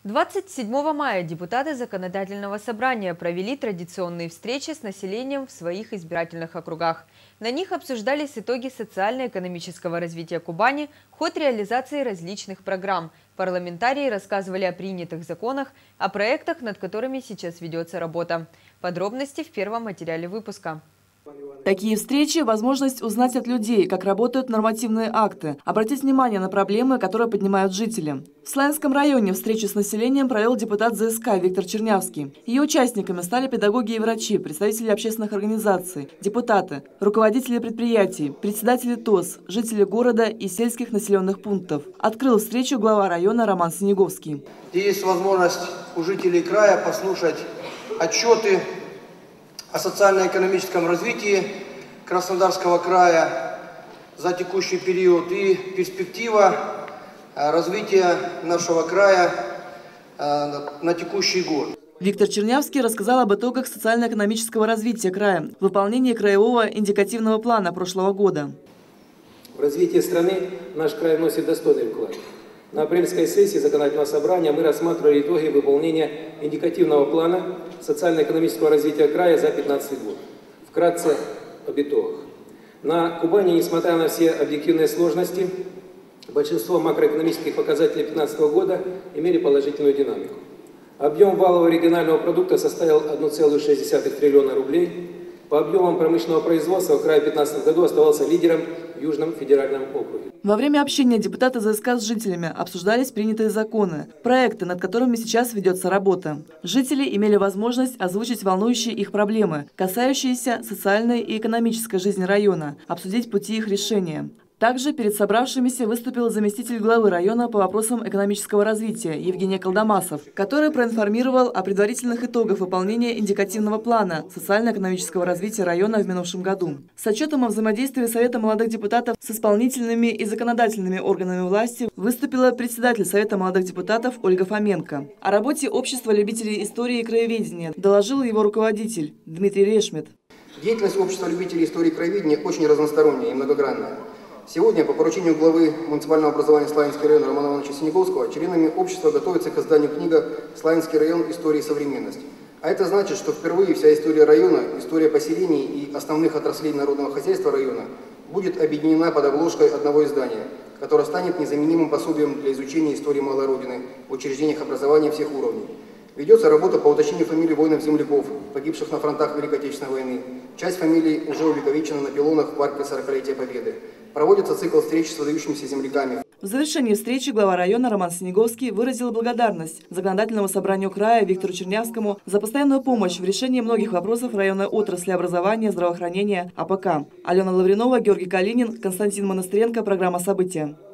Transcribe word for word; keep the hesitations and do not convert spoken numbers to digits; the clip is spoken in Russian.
двадцать седьмого мая депутаты Законодательного собрания провели традиционные встречи с населением в своих избирательных округах. На них обсуждались итоги социально-экономического развития Кубани, ход реализации различных программ. Парламентарии рассказывали о принятых законах, о проектах, над которыми сейчас ведется работа. Подробности в первом материале выпуска. Такие встречи – возможность узнать от людей, как работают нормативные акты, обратить внимание на проблемы, которые поднимают жители. В Славянском районе встречу с населением провел депутат ЗСК Виктор Чернявский. Ее участниками стали педагоги и врачи, представители общественных организаций, депутаты, руководители предприятий, председатели ТОС, жители города и сельских населенных пунктов. Открыл встречу глава района Роман Синеговский. Есть возможность у жителей края послушать отчеты о социально-экономическом развитии Краснодарского края за текущий период и перспектива развития нашего края на текущий год. Виктор Чернявский рассказал об итогах социально-экономического развития края в выполнении краевого индикативного плана прошлого года. В развитие страны наш край вносит достойный вклад. На апрельской сессии Законодательного собрания мы рассматривали итоги выполнения индикативного плана социально-экономического развития края за две тысячи пятнадцатый год. Вкратце об итогах. На Кубани, несмотря на все объективные сложности, большинство макроэкономических показателей две тысячи пятнадцатого года имели положительную динамику. Объем валового регионального продукта составил одна целая шесть десятых триллиона рублей. По объемам промышленного производства край в две тысячи пятнадцатом году оставался лидером в Южном федеральном округе. Во время общения депутаты ЗСК с жителями обсуждались принятые законы, проекты, над которыми сейчас ведется работа. Жители имели возможность озвучить волнующие их проблемы, касающиеся социальной и экономической жизни района, обсудить пути их решения. Также перед собравшимися выступил заместитель главы района по вопросам экономического развития Евгений Колдомасов, который проинформировал о предварительных итогах выполнения индикативного плана социально-экономического развития района в минувшем году. С отчетом о взаимодействии Совета молодых депутатов с исполнительными и законодательными органами власти выступила председатель Совета молодых депутатов Ольга Фоменко. О работе Общества любителей истории и краеведения доложил его руководитель Дмитрий Решмет. Деятельность Общества любителей истории и краеведения очень разносторонняя и многогранная. Сегодня по поручению главы муниципального образования Славянский район Романа Ивановича Синеговского членами общества готовится к изданию книга «Славянский район. История и современность». А это значит, что впервые вся история района, история поселений и основных отраслей народного хозяйства района будет объединена под обложкой одного издания, которое станет незаменимым пособием для изучения истории малой Родины в учреждениях образования всех уровней. Ведется работа по уточнению фамилий воинов-земляков, погибших на фронтах Великой Отечественной войны. Часть фамилий уже увековечена на пилонах в парке сорокалетия Победы. Проводится цикл встреч с выдающимися земляками. В завершении встречи глава района Роман Синеговский выразил благодарность Законодательному собранию края Виктору Чернявскому за постоянную помощь в решении многих вопросов районной отрасли образования, здравоохранения, АПК. Алена Лавринова, Георгий Калинин, Константин Монастыренко. Программа «События».